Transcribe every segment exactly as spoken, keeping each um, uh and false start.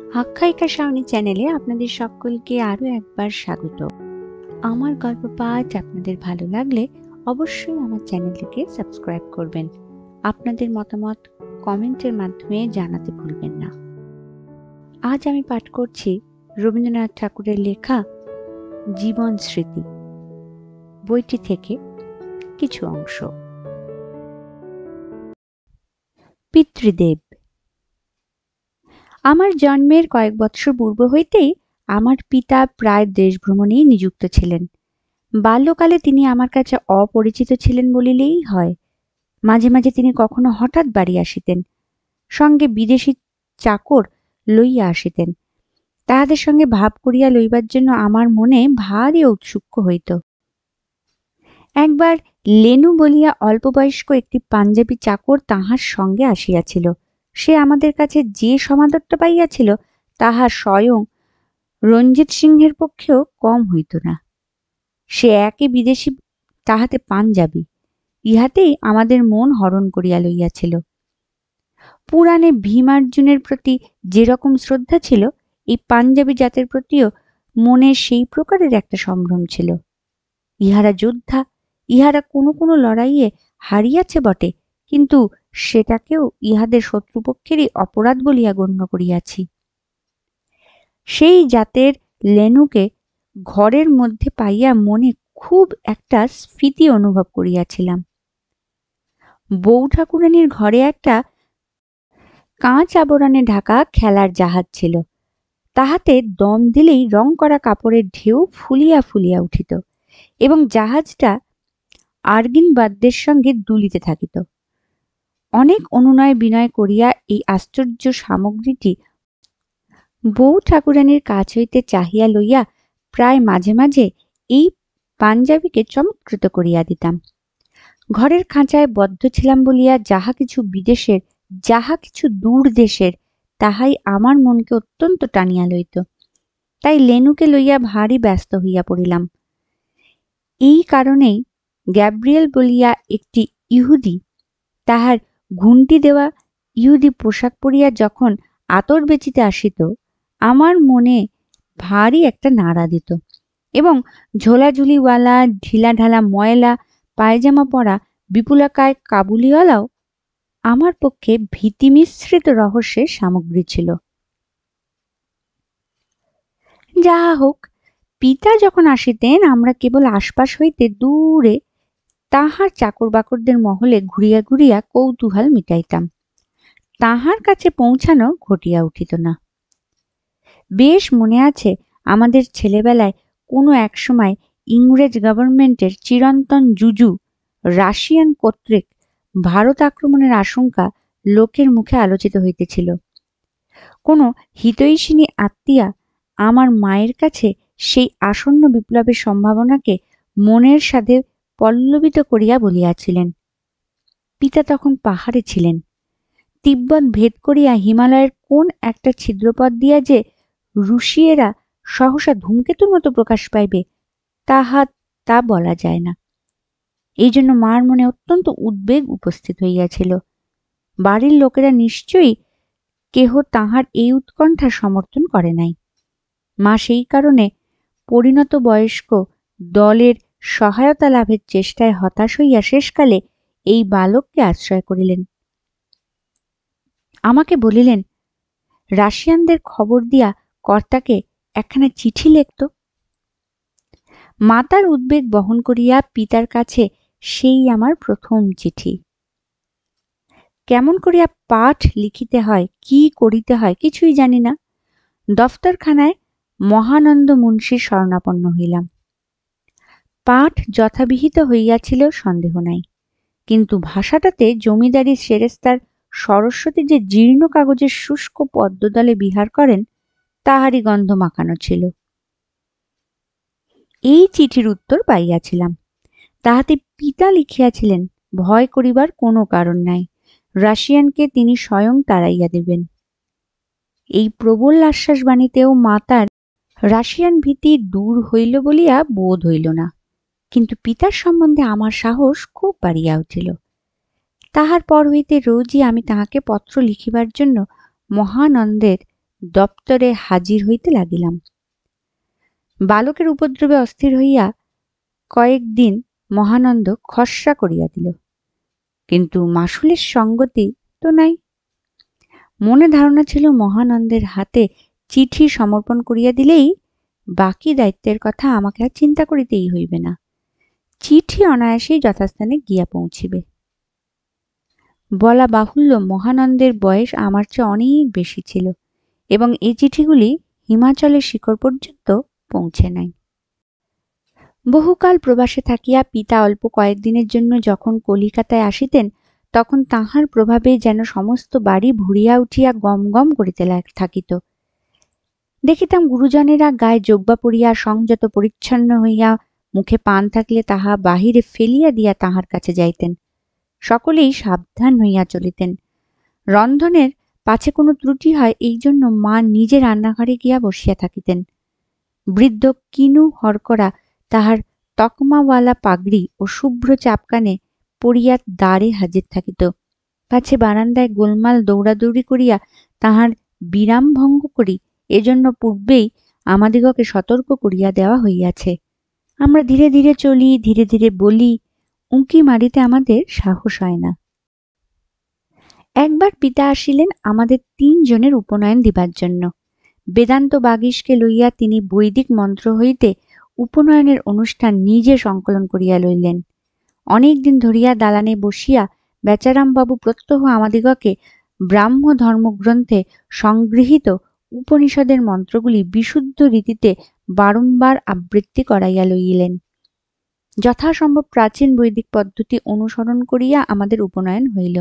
আখ্যায়িকা শাওনি চ্যানেলে আপনাদের সকলকে আরো একবার স্বাগত। আমার গল্প পাঠ আপনাদের ভালো লাগলে অবশ্যই আমার চ্যানেলটিকে সাবস্ক্রাইব করবেন। আপনাদের মতামত কমেন্টের মাধ্যমে জানাতে ভুলবেন না। আজ আমি পাঠ করছি রবীন্দ্রনাথ ঠাকুরের লেখা জীবন স্মৃতি বইটি থেকে কিছু অংশ। পিতৃদেব। আমার জন্মের কয়েক বৎসর পূর্ব হইতেই আমার পিতা প্রায় দেশ ভ্রমণেই নিযুক্ত ছিলেন। বাল্যকালে তিনি আমার কাছে অপরিচিত ছিলেন বলিলেই হয়। মাঝে মাঝে তিনি কখনো হঠাৎ বাড়ি আসিতেন, সঙ্গে বিদেশী চাকর লইয়া আসিতেন। তাহাদের সঙ্গে ভাব করিয়া লইবার জন্য আমার মনে ভারী ঔৎসুক্য হইত। একবার লেনু বলিয়া অল্পবয়স্ক একটি পাঞ্জাবি চাকর তাহার সঙ্গে আসিয়াছিল। সে আমাদের কাছে যে সমাদরটা পাইয়াছিল তাহা স্বয়ং রঞ্জিত সিংহের পক্ষেও কম হইত না। সে একই বিদেশী, তাহাতে পাঞ্জাবি, ইহাতেই আমাদের মন হরণ করিয়া লইয়াছিল। পুরাণে ভীমার্জুনের প্রতি যেরকম শ্রদ্ধা ছিল, এই পাঞ্জাবি জাতের প্রতিও মনে সেই প্রকারের একটা সম্ভ্রম ছিল। ইহারা যোদ্ধা, ইহারা কোনো কোনো লড়াইয়ে হারিয়াছে বটে, কিন্তু সেটাকেও ইহাদের শত্রুপক্ষেরই অপরাধ বলিয়া গণ্য করিয়াছি। সেই জাতের লেনুকে ঘরের মধ্যে পাইয়া মনে খুব একটা স্ফীতি অনুভব করিয়াছিলাম। বউ ঠাকুরানীর ঘরে একটা কাঁচ আবরণে ঢাকা খেলার জাহাজ ছিল। তাহাতে দম দিলেই রং করা কাপড়ের ঢেউ ফুলিয়া ফুলিয়া উঠিত এবং জাহাজটা আর্গিন বাদ্যের সঙ্গে দুলিতে থাকিত। অনেক অনুনয় বিনয় করিয়া এই আশ্চর্য সামগ্রীটি বউ ঠাকুরানীর কাছ হইতে চাহিয়া লইয়া প্রায় মাঝে মাঝে এই পাঞ্জাবিকে চমৎকৃত করিয়া দিতাম। ঘরের খাঁচায় বদ্ধ ছিলাম বলিয়া যাহা কিছু বিদেশের, যাহা কিছু দূর দেশের, তাহাই আমার মনকে অত্যন্ত টানিয়া লইত। তাই লেনুকে লইয়া ভারী ব্যস্ত হইয়া পড়িলাম। এই কারণেই গ্যাব্রিয়েল বলিয়া একটি ইহুদি তাহার ঘুন্টি দেওয়া ইহুদি পোশাক পরিয়া যখন আতর বেচিতে আসিত, আমার মনে ভারী একটা নাড়া দিত এবং ঝোলাঝুলিওয়ালা ঢিলা ঢালা ময়লা পায়জামা পরা বিপুলাকায় কাবুলিওয়ালাও আমার পক্ষে ভীতি মিশ্রিত রহস্যের সামগ্রী ছিল। যাহা হোক, পিতা যখন আসিতেন আমরা কেবল আশপাশ হইতে দূরে তাহার চাকর বাকরদের মহলে ঘুরিয়া ঘুরিয়া কৌতূহল মিটাইতাম। তাহার কাছে পৌঁছানো ঘটিয়া উঠিত না। বেশ মনে আছে, আমাদের ছেলেবেলায় কোনো এক সময় ইংরেজ গভর্নমেন্টের চিরন্তন জুজু রাশিয়ান কর্তৃক ভারত আক্রমণের আশঙ্কা লোকের মুখে আলোচিত হইতেছিল। কোনো হিতৈষিণী আত্মীয়া আমার মায়ের কাছে সেই আসন্ন বিপ্লবের সম্ভাবনাকে মনের সাথে পল্লবিত করিয়া বলিয়াছিলেন। পিতা তখন পাহাড়ে ছিলেন। তিব্বত ভেদ করিয়া হিমালয়ের কোন একটা ছিদ্রপথ দিয়া যে রুশিয়েরা সহসা ধূমকেতুর মতো প্রকাশ পাইবে, তাহা তা বলা যায় না। এই জন্য মার মনে অত্যন্ত উদ্বেগ উপস্থিত হইয়াছিল। বাড়ির লোকেরা নিশ্চয়ই কেহ তাহার এই উৎকণ্ঠা সমর্থন করে নাই। মা সেই কারণে পরিণত বয়স্ক দলের সহায়তা লাভের চেষ্টায় হতাশ হইয়া শেষকালে এই বালককে আশ্রয় করিলেন। আমাকে বলিলেন, রাশিয়ানদের খবর দিয়া কর্তাকে একখানা চিঠি লিখত। মাতার উদ্বেগ বহন করিয়া পিতার কাছে সেই আমার প্রথম চিঠি। কেমন করিয়া পাঠ লিখিতে হয়, কি করিতে হয় কিছুই জানি না। দফতরখানায় মহানন্দ মুন্সির শরণাপন্ন হইলাম। পাঠ যথাবিহিত হইয়াছিল সন্দেহ নাই, কিন্তু ভাষাটাতে জমিদারি সেরেস্তার সরস্বতী যে জীর্ণ কাগজের শুষ্ক পদ্মদলে বিহার করেন, তাহারই গন্ধ মাখানো ছিল। এই চিঠির উত্তর পাইয়াছিলাম। তাহাতে পিতা লিখিয়াছিলেন, ভয় করিবার কোনো কারণ নাই, রাশিয়ানকে তিনি স্বয়ং তাড়াইয়া দেবেন। এই প্রবল আশ্বাস বাণীতেও মাতার রাশিয়ান ভীতি দূর হইল বলিয়া বোধ হইল না, কিন্তু পিতার সম্বন্ধে আমার সাহস খুব বাড়িয়া উঠিল। তাহার পর হইতে রোজই আমি তাহাকে পত্র লিখিবার জন্য মহানন্দের দপ্তরে হাজির হইতে লাগিলাম। বালকের উপদ্রবে অস্থির হইয়া কয়েকদিন মহানন্দ খসড়া করিয়া দিল, কিন্তু মাসুলের সঙ্গতি তো নাই। মনে ধারণা ছিল মহানন্দের হাতে চিঠি সমর্পণ করিয়া দিলেই বাকি দায়িত্বের কথা আমাকে আর চিন্তা করিতেই হইবে না। চিঠি অনায়াসেই যথাস্থানে গিয়া পৌঁছিবে। বলা বাহুল্য, মহানন্দের বয়স আমার চেয়ে অনেক বেশি ছিল এবং এই চিঠিগুলি হিমাচলের শিখর পর্যন্ত পৌঁছে নাই। বহুকাল প্রবাসে থাকিয়া পিতা অল্প কয়েকদিনের জন্য যখন কলিকাতায় আসিতেন, তখন তাহার প্রভাবে যেন সমস্ত বাড়ি ভরিয়া উঠিয়া গম গম করিতে থাকিত। দেখিতাম গুরুজনেরা গায়ে জোব্বা পরিয়া সংযত পরিচ্ছন্ন হইয়া মুখে পান থাকলে তাহা বাহিরে ফেলিয়া দিয়া তাহার কাছে যাইতেন। সকলেই সাবধান হইয়া চলিতেন। রন্ধনের পাছে কোনো ত্রুটি হয় এই জন্য মা নিজে রান্নাঘরে গিয়া বসিয়া থাকিতেন। বৃদ্ধ কিনু হরকরা তাহার তকমাওয়ালা পাগড়ি ও শুভ্র চাপকানে পরিয়া দ্বারে হাজির থাকিত। পাছে বারান্দায় গোলমাল দৌড়াদৌড়ি করিয়া তাহার বিরাম ভঙ্গ করি, এজন্য পূর্বেই আমাদিগকে সতর্ক করিয়া দেওয়া হইয়াছে। আমরা ধীরে ধীরে চলি, ধীরে ধীরে বলি, উঁকি মারিতে আমাদের সাহস হয় না। একবার পিতা আসিলেন আমাদের তিনজনের উপনয়ন দিবার জন্য। বেদান্ত বাগীশকে লইয়া তিনি বৈদিক মন্ত্র হইতে উপনয়নের অনুষ্ঠান নিজে সংকলন করিয়া লইলেন। অনেক দিন ধরিয়া দালানে বসিয়া বেচারামবাবু প্রত্যহ আমাদিগকে ব্রাহ্ম ধর্মগ্রন্থে সংগৃহীত উপনিষদের মন্ত্রগুলি বিশুদ্ধ রীতিতে বারংবার আবৃত্তি করাইয়া লইলেন। যথাসম্ভব প্রাচীন বৈদিক পদ্ধতি অনুসরণ করিয়া আমাদের উপনয়ন হইল।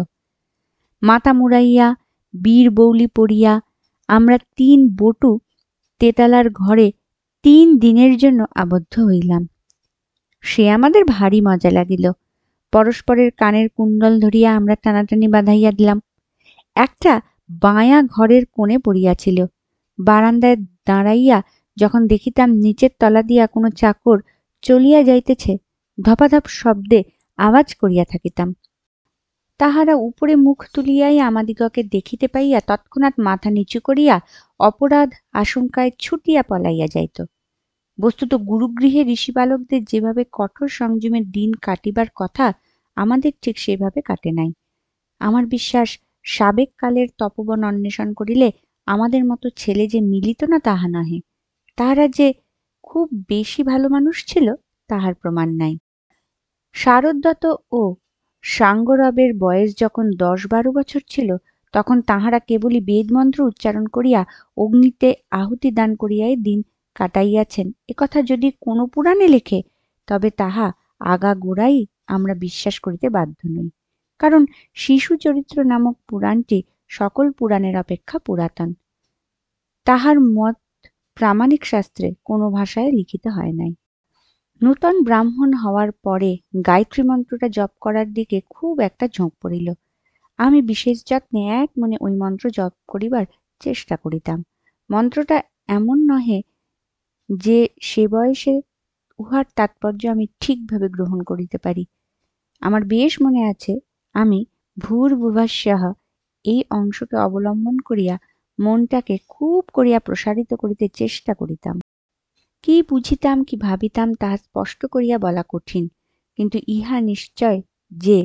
মাথা মুড়াইয়া বীর বৌলি পড়িয়া আমরা তিন বটু তেতালার ঘরে তিন দিনের জন্য আবদ্ধ হইলাম। সে আমাদের ভারী মজা লাগিল। পরস্পরের কানের কুণ্ডল ধরিয়া আমরা টানাটানি বাঁধাইয়া দিলাম। একটা বায়া ঘরের কোণে পড়িয়াছিল। বারান্দায় দাঁড়াইয়া যখন দেখিতাম নিচের তলা দিয়া কোনো চাকর চলিয়া যাইতেছে, ধপাধপ শব্দে আওয়াজ করিয়া থাকিতাম। তাহারা উপরে মুখ তুলিয়াই আমাদিগকে দেখিতে পাইয়া তৎক্ষণাৎ মাথা নিচু করিয়া অপরাধ আশঙ্কায় ছুটিয়া পলাইয়া যাইত। বস্তুত গুরুগৃহে ঋষিবালকদের যেভাবে কঠোর সংযমের দিন কাটিবার কথা, আমাদের ঠিক সেভাবে কাটে নাই। আমার বিশ্বাস, সাবেক কালের তপবন অন্বেষণ করিলে আমাদের মতো ছেলে যে মিলিত না তাহা নহে। তাহারা যে খুব বেশি ভালো মানুষ ছিল তাহার প্রমাণ নাই। শারদত্ত ও সাঙ্গরবের বয়স যখন দশ বারো বছর ছিল, তখন তাহারা কেবলই বেদমন্ত্র উচ্চারণ করিয়া অগ্নিতে আহুতি দান করিয়াই দিন কাটাইয়াছেন একথা যদি কোনো পুরাণে লেখে, তবে তাহা আগাগোড়াই আমরা বিশ্বাস করিতে বাধ্য নই। কারণ শিশু চরিত্র নামক পুরাণটি সকল পুরাণের অপেক্ষা পুরাতন। তাহার মত প্রামাণিক শাস্ত্রে কোনো ভাষায় লিখিত হয় নাই। নূতন ব্রাহ্মণ হওয়ার পরে গায়ত্রী মন্ত্রটা জপ করার দিকে খুব একটা ঝোঁক পড়িল। আমি বিশেষ যত্নে এক মনে ওই মন্ত্র জপ করিবার চেষ্টা করিতাম। মন্ত্রটা এমন নহে যে সে বয়সে উহার তাৎপর্য আমি ঠিকভাবে গ্রহণ করিতে পারি। আমার বেশ মনে আছে, আমি ভূর্ভুবস্বঃ এই অংশকে অবলম্বন করিয়া মনটাকে খুব করিয়া প্রসারিত করিতে চেষ্টা করিতাম। কি বুঝিতাম, কি ভাবিতাম তাহা স্পষ্ট করিয়া বলা কঠিন, কিন্তু ইহা নিশ্চয় যে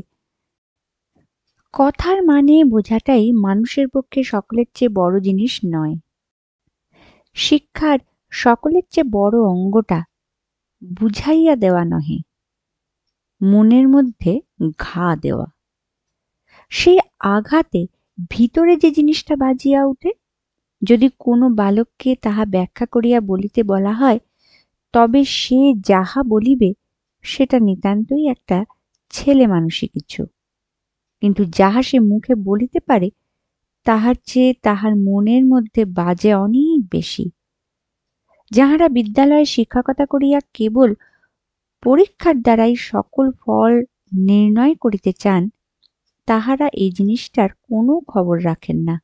কথার মানে বোঝাটাই মানুষের পক্ষে সকলের চেয়ে বড় জিনিস নয়। শিক্ষার সকলের চেয়ে বড় অঙ্গটা বুঝাইয়া দেওয়া নহে, মনের মধ্যে ঘা দেওয়া। সেই আঘাতে ভিতরে যে জিনিসটা বাজিয়া উঠে, যদি কোনো বালককে তাহা ব্যাখ্যা করিয়া বলিতে বলা হয়, তবে সে যাহা বলিবে সেটা নিতান্তই একটা ছেলে মানুষই কিছু, কিন্তু যাহা সে মুখে বলিতে পারে তাহার চেয়ে তাহার মনের মধ্যে বাজে অনেক বেশি। যাহারা বিদ্যালয়ে শিক্ষকতা করিয়া কেবল পরীক্ষার দ্বারাই সকল ফল নির্ণয় করিতে চান, তাহারা এই জিনিসটার কোনো খবর রাখেন না।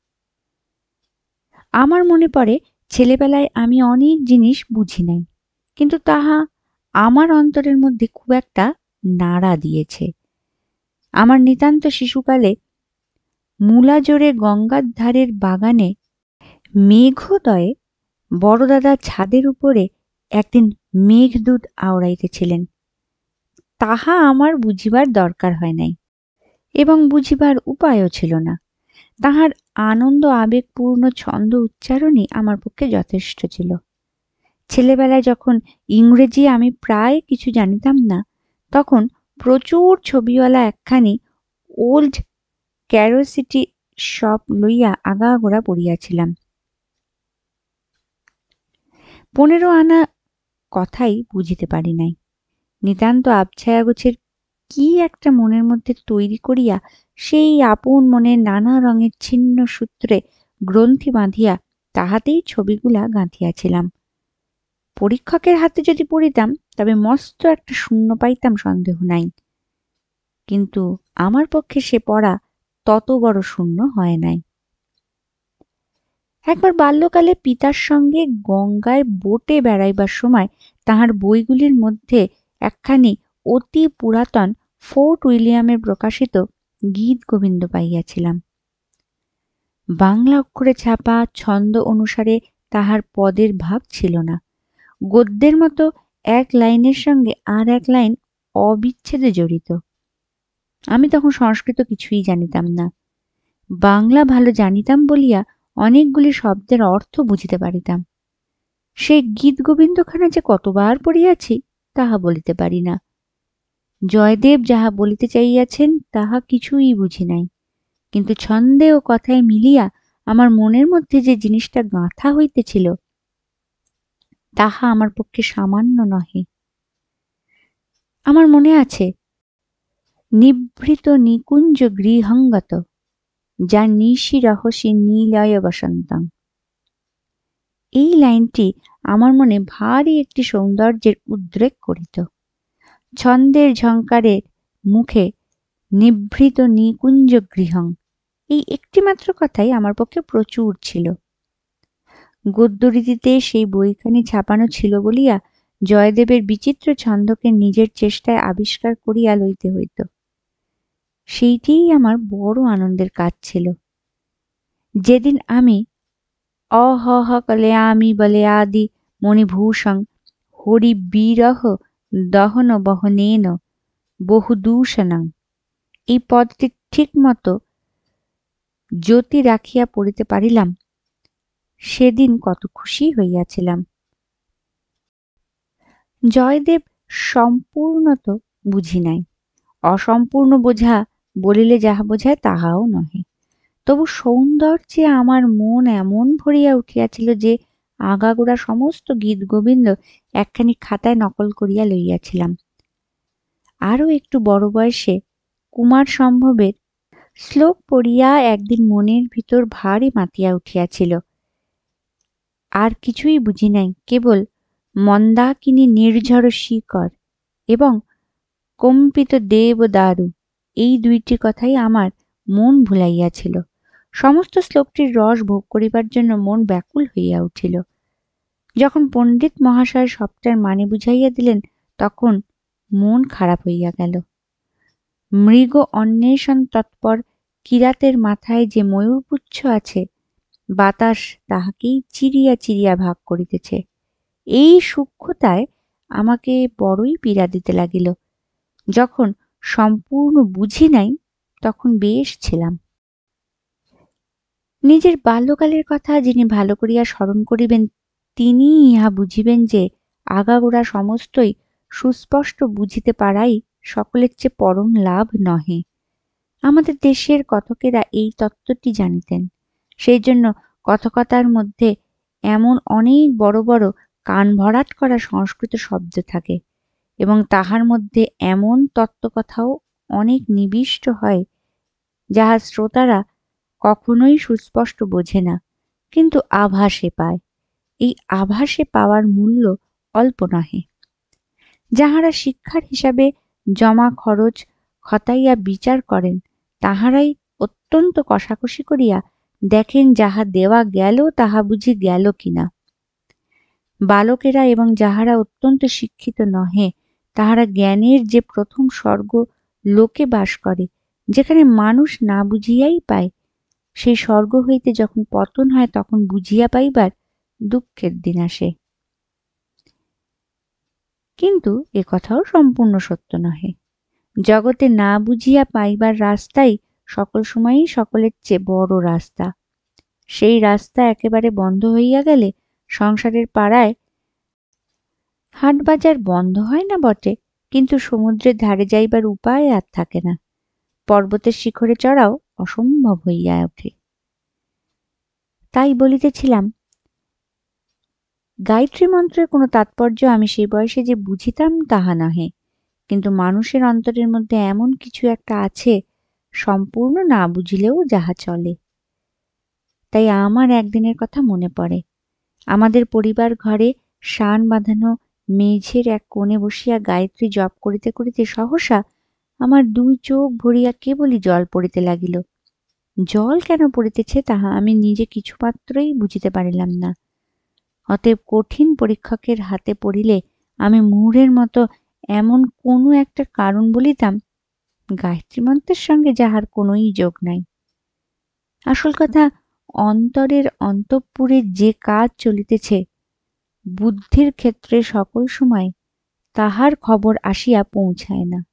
আমার মনে পড়ে, ছেলেবেলায় আমি অনেক জিনিস বুঝি নাই, কিন্তু তাহা আমার অন্তরের মধ্যে খুব একটা নাড়া দিয়েছে। আমার নিতান্ত শিশুকালে মূলাজোরে গঙ্গার ধারের বাগানে মেঘোদয়ে বড়দাদা ছাদের উপরে একদিন মেঘদূত আওড়াইতেছিলেন। তাহা আমার বুঝিবার দরকার হয় নাই এবং বুঝিবার উপায়ও ছিল না। তাহার আনন্দ আবেগপূর্ণ ছন্দ উচ্চারণই আমার পক্ষে যথেষ্ট ছিল। ছেলেবেলায় যখন ইংরেজি আমি প্রায় কিছু জানিতাম না, তখন প্রচুর ছবিওয়ালা একখানি ওল্ড ক্যারোসিটি শপ লইয়া আগাগোড়া পড়িয়াছিলাম। পনেরো আনা কথাই বুঝিতে পারি নাই। নিতান্ত আবছায়া গোছের কি একটা মনের মধ্যে তৈরি করিয়া সেই আপন মনের নানা রঙের ছিন্ন সূত্রে গ্রন্থি বাঁধিয়া তাহাতেই ছবিগুলা গাঁথিয়াছিলাম। পরীক্ষকের হাতে যদি পড়িতাম তবে মস্ত একটা শূন্য পাইতাম, সন্দেহ নাই। কিন্তু আমার পক্ষে সে পড়া তত বড় শূন্য হয় নাই। একবার বাল্যকালে পিতার সঙ্গে গঙ্গায় বোটে বেড়াইবার সময় তাহার বইগুলির মধ্যে একখানি অতি পুরাতন ফোর্ট উইলিয়ামের প্রকাশিত গীত গোবিন্দ পাইয়াছিলাম। বাংলা অক্ষরে ছাপা, ছন্দ অনুসারে তাহার পদের ভাগ ছিল না। গদ্যের মতো এক লাইনের সঙ্গে আর এক লাইন অবিচ্ছেদে জড়িত। আমি তখন সংস্কৃত কিছুই জানিতাম না। বাংলা ভালো জানিতাম বলিয়া অনেকগুলি শব্দের অর্থ বুঝিতে পারিতাম। সেই গীত গোবিন্দখানা যে কতবার পড়িয়াছি তাহা বলিতে পারি না। জয়দেব যাহা বলিতে চাইয়াছেন তাহা কিছুই বুঝি নাই, কিন্তু ছন্দে ও কথায় মিলিয়া আমার মনের মধ্যে যে জিনিসটা গাঁথা হইতেছিল তাহা আমার পক্ষে সামান্য নহে। আমার মনে আছে, নিভৃত নিকুঞ্জ গৃহঙ্গত যা নিশি রহসী নীলয় বসন্তং। এই লাইনটি আমার মনে ভারী একটি সৌন্দর্যের উদ্রেক করিত। ছন্দের ঝঙ্কারের মুখে নিভৃত নিকুঞ্জ গৃহং, এই একটিমাত্র কথাই আমার পক্ষে প্রচুর ছিল। গদ্যরীতিতে সেই বইখানি ছাপানো ছিল বলিয়া জয়দেবের বিচিত্র ছন্দকে নিজের চেষ্টায় আবিষ্কার করিয়া লইতে হইত। সেইটিই আমার বড় আনন্দের কাজ ছিল। যেদিন আমি অহহ কলয়ামি বলয়াদি মণিভূষং হরি বিরহ দহন বহনেন বহুদূষণং, এই পদটি ঠিক মতো জ্যোতি রাখিয়া পড়িতে পারিলাম, সেদিন কত খুশি হইয়াছিলাম। জয়দেব সম্পূর্ণত বুঝি নাই। অসম্পূর্ণ বোঝা বলিলে যাহা বোঝায় তাহাও নহে। তবু সৌন্দর্যে আমার মন এমন ভরিয়া উঠিয়াছিল যে আগাগোড়া সমস্ত গীত গোবিন্দ একখানি খাতায় নকল করিয়া লইয়াছিলাম। আরও একটু বড় বয়সে কুমার সম্ভবের শ্লোক পড়িয়া একদিন মনের ভিতর ভারী মাতিয়া উঠিয়াছিল। আর কিছুই বুঝি নাই, কেবল মন্দাকিনী নির্ঝর শিকর এবং কম্পিত দেবদারু, এই দুইটি কথাই আমার মন ভুলাইয়াছিল। সমস্ত শ্লোকটির রস ভোগ করিবার জন্য মন ব্যাকুল হইয়া উঠিল। যখন পণ্ডিত মহাশয় সবটার মানে বুঝাইয়া দিলেন তখন মন খারাপ হইয়া গেল। মৃগ অন্বেষণ তৎপর কিরাতের মাথায় যে ময়ূরপুচ্ছ আছে, বাতাস তাহাকেই চিরিয়া চিরিয়া ভাগ করিতেছে। এই সূক্ষ্মতায় আমাকে বড়ই পীড়া দিতে লাগিল। যখন সম্পূর্ণ বুঝি নাই তখন বেশ ছিলাম। নিজের বাল্যকালের কথা যিনি ভালো করিয়া স্মরণ করিবেন তিনি ইহা বুঝিবেন যে আগাগোড়া সমস্তই সুস্পষ্ট বুঝিতে পারাই সকলের চেয়ে পরম লাভ নহে। আমাদের দেশের কথকেরা এই তত্ত্বটি জানিতেন। সেই জন্য কথকতার মধ্যে এমন অনেক বড় বড় কান ভরাট করা সংস্কৃত শব্দ থাকে এবং তাহার মধ্যে এমন তত্ত্বকথাও অনেক নিবিষ্ট হয় যাহা শ্রোতারা কখনোই সুস্পষ্ট বোঝে না, কিন্তু আভাসে পায়। এই আভাসে পাওয়ার মূল্য অল্প নহে। যাহারা শিক্ষার হিসাবে জমা খরচ খতাইয়া বিচার করেন তাহারাই অত্যন্ত কষাকষি করিয়া দেখেন যাহা দেওয়া গেল তাহা বুঝি গেল কিনা। বালকেরা এবং যাহারা অত্যন্ত শিক্ষিত নহে তাহারা জ্ঞানের যে প্রথম স্বর্গ লোকে বাস করে, যেখানে মানুষ না বুঝিয়াই পায়, সেই স্বর্গ হইতে যখন পতন হয় তখন বুঝিয়া পাইবার দুঃখের দিন আসে। কিন্তু এ কথাও সম্পূর্ণ সত্য নহে। জগতে না বুঝিয়া পাইবার রাস্তাই সকল সময়ই সকলের চেয়ে বড় রাস্তা। সেই রাস্তা একেবারে বন্ধ হইয়া গেলে সংসারের পাড়ায় হাট বাজার বন্ধ হয় না বটে, কিন্তু সমুদ্রের ধারে যাইবার উপায় আর থাকে না। পর্বতের শিখরে চড়াও অসম্ভব হইয়া ওঠে। তাই বলিতেছিলাম, গায়ত্রী মন্ত্রের কোনো তাৎপর্য আমি সেই বয়সে যে বুঝিতাম তাহা নহে, কিন্তু মানুষের অন্তরের মধ্যে এমন কিছু একটা আছে সম্পূর্ণ না বুঝিলেও যাহা চলে। তাই আমার একদিনের কথা মনে পড়ে। আমাদের পরিবার ঘরে শান বাঁধানো মেঝের এক কোণে বসিয়া গায়ত্রী জপ করিতে করিতে সহসা আমার দুই চোখ ভরিয়া কেবলই জল পড়িতে লাগিল। জল কেন পড়িতেছে তাহা আমি নিজে কিছুমাত্রই বুঝিতে পারিলাম না। অতএব কঠিন পরীক্ষকের হাতে পড়িলে আমি মুহুরের মতো এমন কোনো একটা কারণ বলিতাম গায়ত্রী মন্ত্রের সঙ্গে যাহার কোনোই যোগ নাই। আসল কথা, অন্তরের অন্তঃপুরে যে কাজ চলিতেছে বুদ্ধির ক্ষেত্রে সকল সময় তাহার খবর আসিয়া পৌঁছায় না।